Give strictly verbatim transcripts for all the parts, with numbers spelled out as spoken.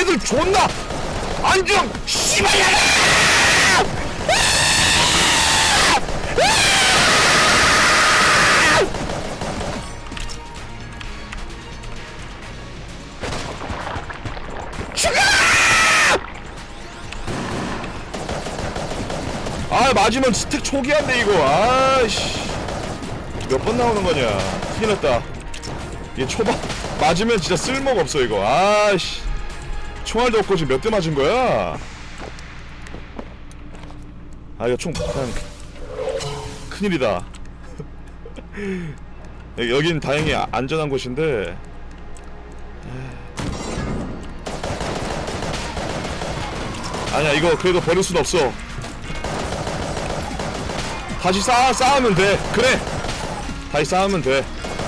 애들 존나 안정 씨발년아! 죽어! 아 맞으면 스택 초기화인데 이거. 아이씨 몇 번 나오는 거냐. 큰일 났다. 이게 초반 맞으면 진짜 쓸모가 없어 이거. 아이씨 총알도 없고 지금 몇 대 맞은 거야? 아 이거 총 그냥 큰일이다. 여긴 다행히 안전한 곳인데 아니야 이거 그래도 버릴 순 없어. 다시 쌓아, 쌓으면 돼. 그래 다시 쌓으면 돼.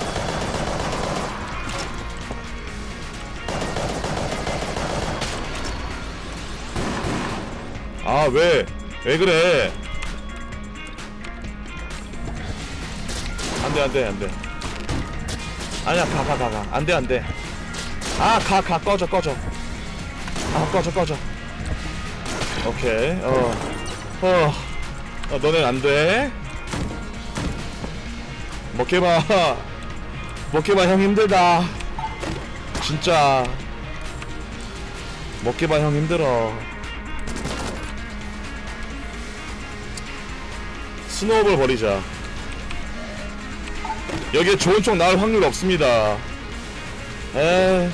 아 왜? 왜 그래? 안돼 안돼 안돼. 아니야 가 가 가 가. 안돼 안돼. 아 가 가 꺼져 꺼져. 아 꺼져 꺼져. 오케이 어 어 어 너넨 안돼. 먹해봐 먹해봐 형 힘들다 진짜. 먹해봐 형 힘들어. 스노우볼 버리자. 여기에 좋은 총 나올 확률 없습니다. 에이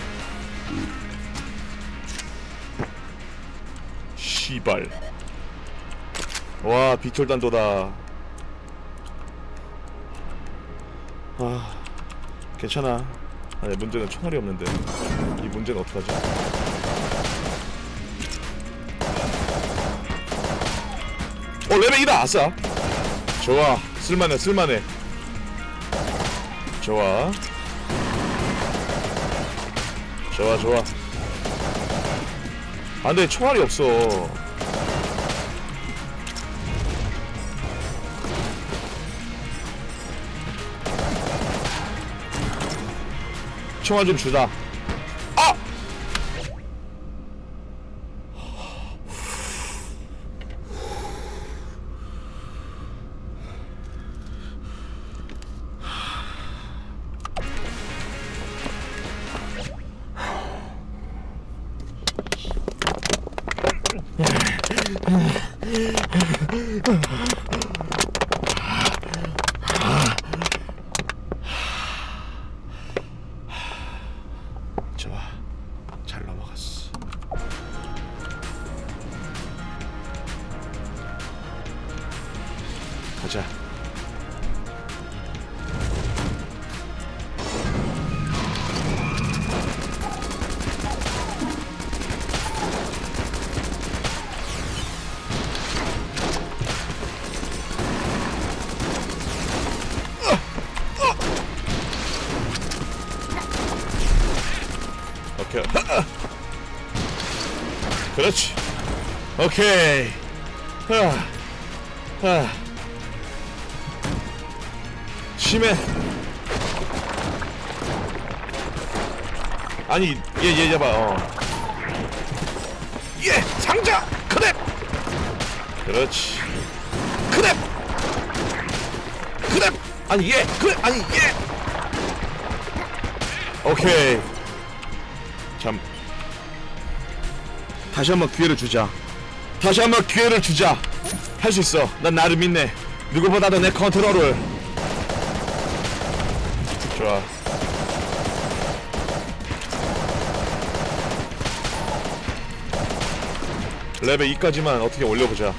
씨발. 와 비톨단도다. 아 괜찮아. 아니 문제는 총알이 없는데 이 문제는 어떡하지? 어 레벨 이다. 아싸 좋아. 쓸만해 쓸만해. 좋아 좋아 좋아. 아 근데 총알이 없어. 총알 좀 주자. 아! 좋아 잘 넘어갔어. 가자. 오케이. 그렇지. 오케이. 하. 하. 심해. 아니 얘얘 잡아. 어. 예 상자 크랩. 그렇지. 크랩. 크랩. 아니 예 크랩. 아니 예. 오케이. 참 다시 한번 기회를 주자. 다시 한번 기회를 주자. 할 수 있어. 난 나를 믿네. 누구보다도 내 컨트롤을. 좋아. 레벨 이까지만 어떻게 올려보자.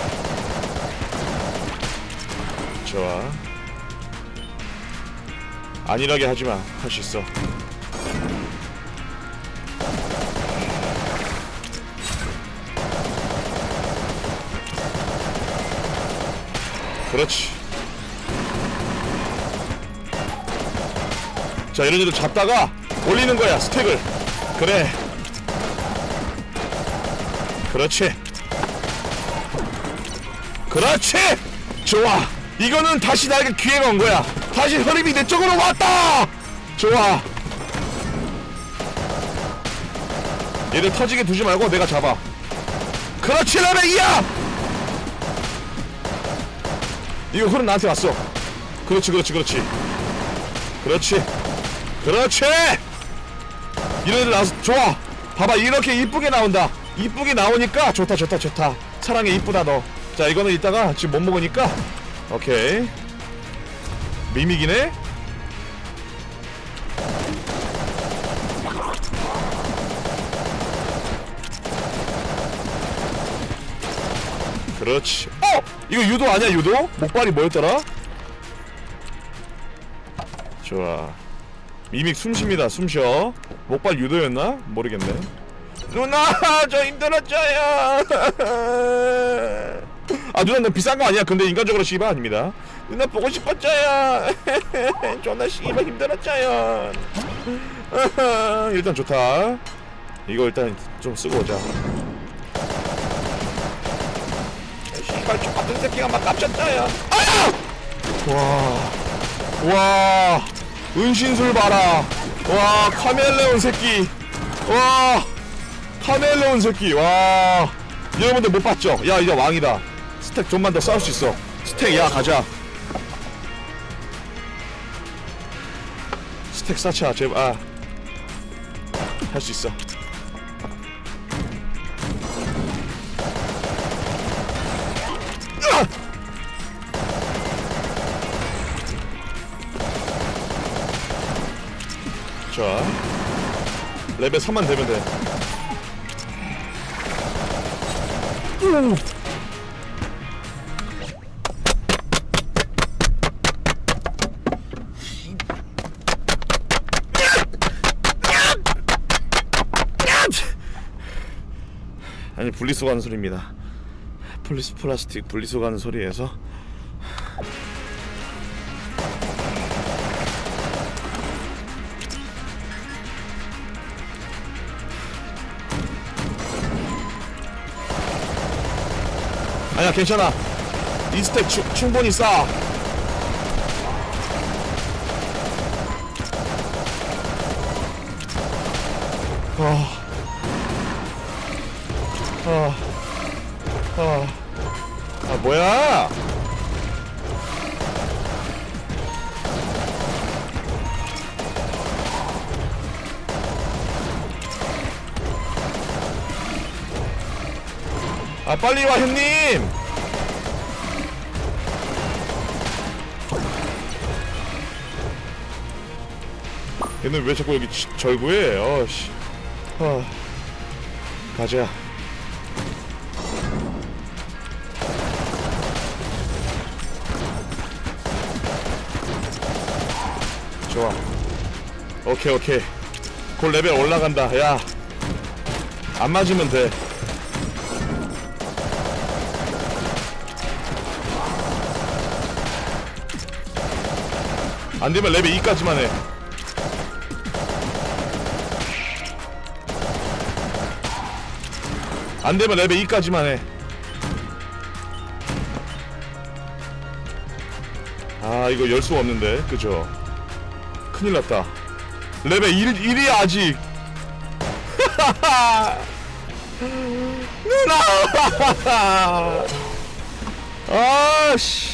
좋아. 안일하게 하지마. 할 수 있어. 그렇지. 자 이런 애들 잡다가 올리는 거야 스택을. 그래 그렇지 그렇지. 좋아. 이거는 다시 나에게 기회가 온 거야. 다시 흐름이 내 쪽으로 왔다. 좋아. 얘들 터지게 두지 말고 내가 잡아. 그렇지 레벨이야. 이거 흐름 나한테 왔어. 그렇지 그렇지 그렇지 그렇지 그렇지. 이런 애들 나와서 좋아. 봐봐 이렇게 이쁘게 나온다. 이쁘게 나오니까 좋다 좋다 좋다. 사랑해 이쁘다 너. 자 이거는 이따가 지금 못 먹으니까 오케이. 미믹이네. 그렇지. 어! 이거 유도 아니야 유도? 목발이 뭐였더라? 좋아. 미믹 숨쉽니다. 숨쉬어. 목발 유도였나? 모르겠네. 누나 저 힘들었어요. 아 누나 너 비싼거 아니야. 근데 인간적으로 씨발 아닙니다. 누나 보고 싶었어요. 존나 씨발 힘들었어요. 일단 좋다. 이거 일단 좀 쓰고 오자. 씨발 똑같은 새끼가 막 깝쳤어요. 아야! 와, 와, 은신술 봐라. 와, 카멜레온 새끼. 와, 카멜레온 새끼. 와, 여러분들 못 봤죠? 야, 이제 왕이다. 스택 좀만 더 싸울 수 있어. 스택, 야, 가자. 스택 쌓자, 제발. 아, 할 수 있어. 자, 레벨 삼만 되면 돼. 우. 아니 분리수거 하는 소리입니다. 플리스 플라스틱 분리수거 하는 소리에서 아니야 괜찮아. 이 스택 추, 충분히 쌓아. 아, 아, 아, 아 뭐야? 아 빨리 와 형님. 얘는 왜 자꾸 여기 지, 절구해? 어씨. 아, 가자. 좋아. 오케이 오케이. 곧 레벨 올라간다. 야, 안 맞으면 돼. 안되면 레벨 이까지만 해. 안되면 레벨 이까지만 해. 아 이거 열 수가 없는데 그죠? 큰일났다. 레벨 일, 일이야 아직. 누나. 아씨.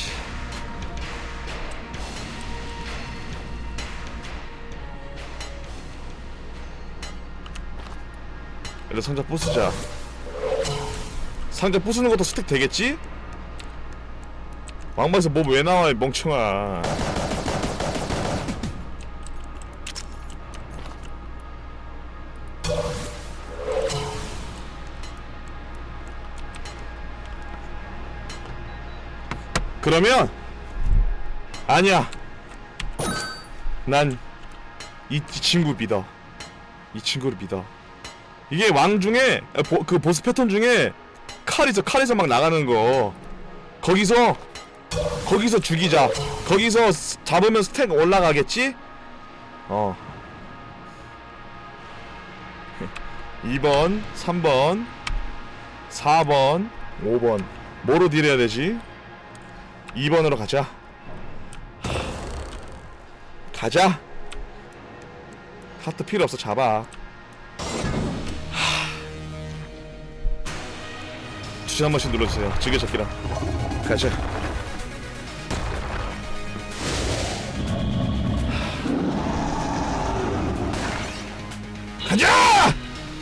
일단 상자 부수자. 상자 부수는 것도 스택 되겠지? 왕방에서 뭐 왜 나와 이 멍청아. 그러면 아니야. 난 이 이 친구 믿어. 이 친구를 믿어. 이게 왕 중에 보, 그 보스 패턴 중에 칼이죠. 칼에서 막 나가는 거. 거기서 거기서 죽이자. 거기서 잡으면 스택 올라가겠지? 어. 이 번, 삼 번, 사 번, 오 번. 뭐로 딜해야 되지? 이 번으로 가자. 가자. 하트 필요 없어. 잡아. 버튼 한 번씩 눌러주세요. 즐겨찾기랑 가자. 가자!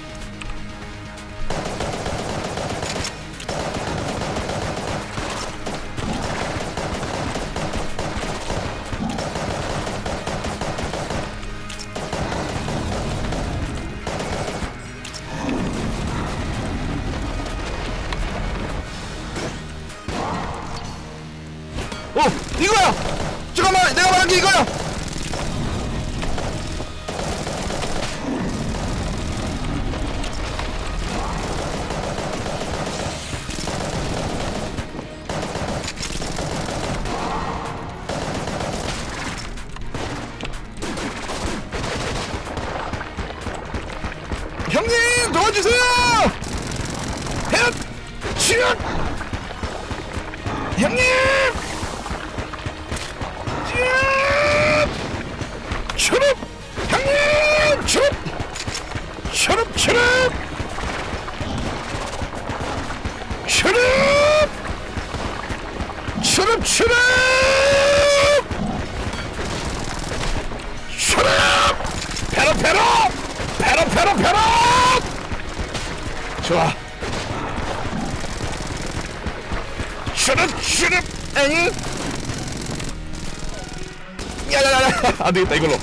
어! 이거야! 잠깐만! 내가 말한 게 이거야! 형님! 도와주세요! 헷! 슛! 형님! 추룹! 형님! 추룹! 추룹! 추룹! 추룹! 추룹! 추룹! 추룹! 페로 페로! 페로 페로 페로! 좋아. 추룹! 추룹! 엥? 야야야야! 안되겠다 이걸로.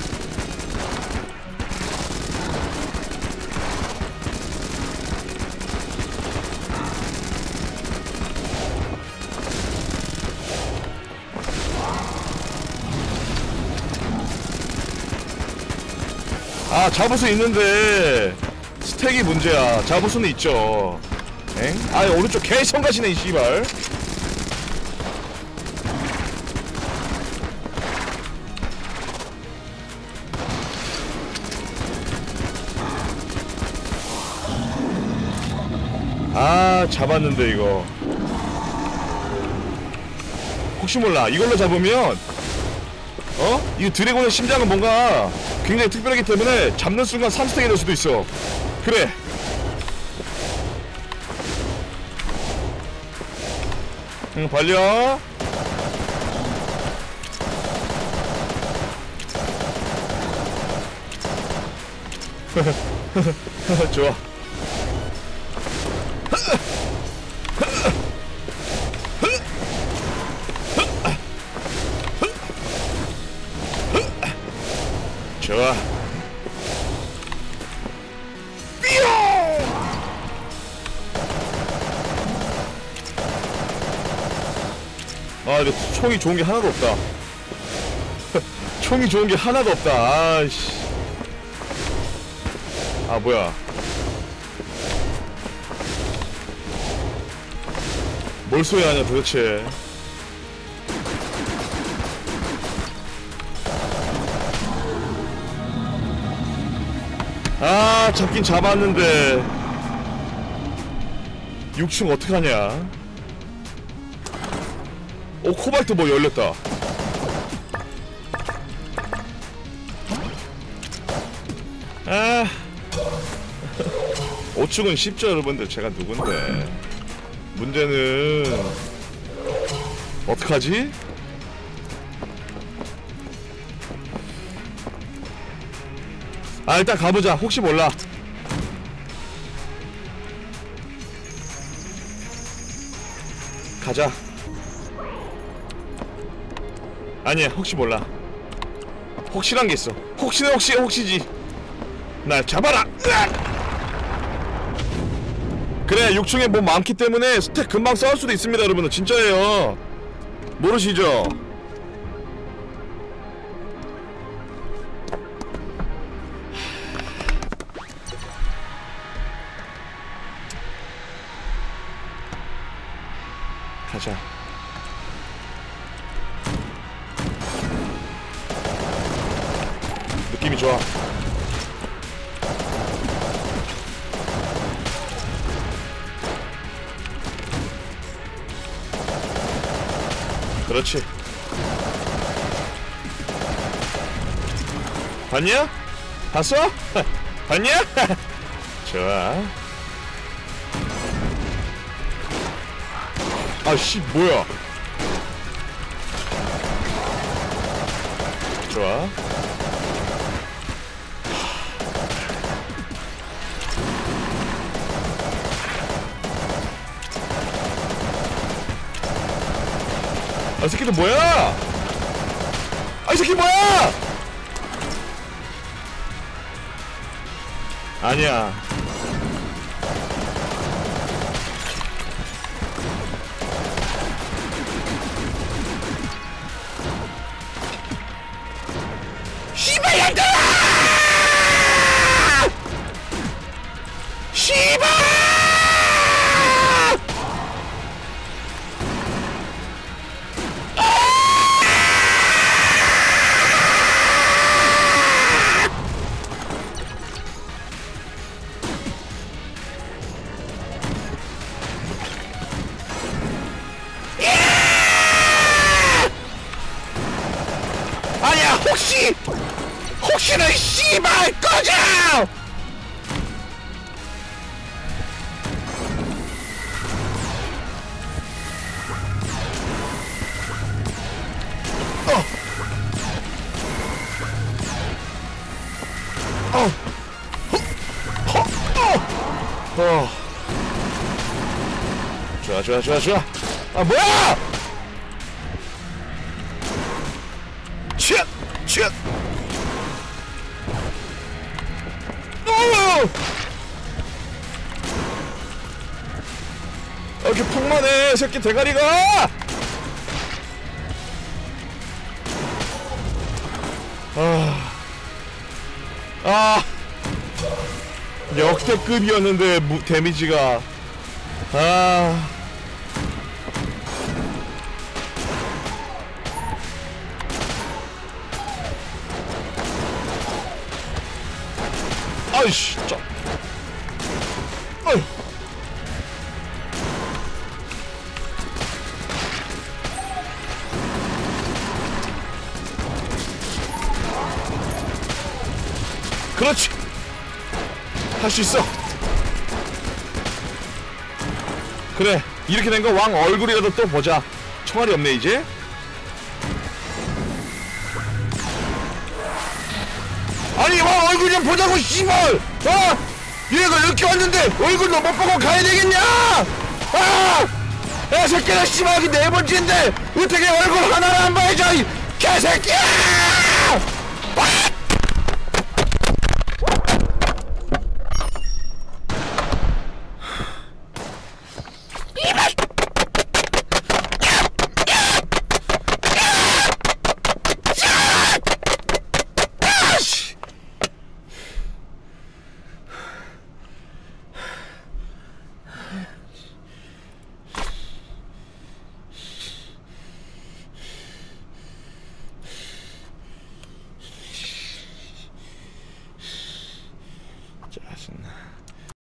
아 자부수 있는데 스택이 문제야. 자부수는 있죠. 엥? 아 오른쪽 개성가시네 이 씨발. 아 잡았는데 이거 혹시 몰라 이걸로 잡으면 어? 이 드래곤의 심장은 뭔가 굉장히 특별하기 때문에 잡는 순간 삼 스택이 될 수도 있어. 그래 응 벌려. 좋아. 좋아. 삐용! 아 근데 총이 좋은 게 하나도 없다. 총이 좋은 게 하나도 없다. 아이씨. 아 뭐야. 뭘 쏘야 하냐 도대체. 아 잡긴 잡았는데 육 층 어떡하냐. 오 코발트 뭐 열렸다. 아 오 층은 쉽죠 여러분들. 제가 누군데. 문제는 어떡하지? 아 일단 가보자. 혹시 몰라. 가자. 아니야 혹시 몰라. 혹시란 게 있어. 혹시는 혹시 혹시지. 날 잡아라. 으악! 그래 육 층에 뭐 많기 때문에 스택 금방 쌓을 수도 있습니다 여러분은. 진짜예요. 모르시죠? 가자. 느낌이 좋아. 그렇지. 봤냐? 봤어? 봤냐? 좋아. 아씨 뭐야. 좋아. 아, 이 새끼들 뭐야? 아, 이 새끼 뭐야? 아니야. 씨발 양들아! 씨발! 아니야, 혹시 혹시는 씨발 꺼져! 어. 어. 허. 허. 어. 어. 좋아 좋아 좋아 좋아. 아 뭐야! 쉿! 쉿! 어! 이렇게 풍만해 새끼 대가리가! 아, 아 역대급이었는데 무, 데미지가 아. 아이씨, 진짜. 어휴. 그렇지. 할 수 있어. 그래, 이렇게 된 거 왕 얼굴이라도 또 보자. 총알이 없네 이제. 아니 왕 얼굴 좀 보자고 씨발! 어? 얘가 이렇게 왔는데 얼굴도 못 보고 가야 되겠냐? 아! 야 새끼야 씨발 여기 네 번째인데 어떻게 얼굴 하나를 안 봐야죠 이 개새끼야! 아!